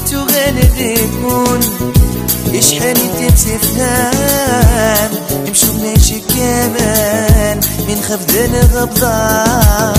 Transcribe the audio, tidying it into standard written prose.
تو غنغيكون يشحن تفهم يمشو بناشي كمان من خفضان غبضان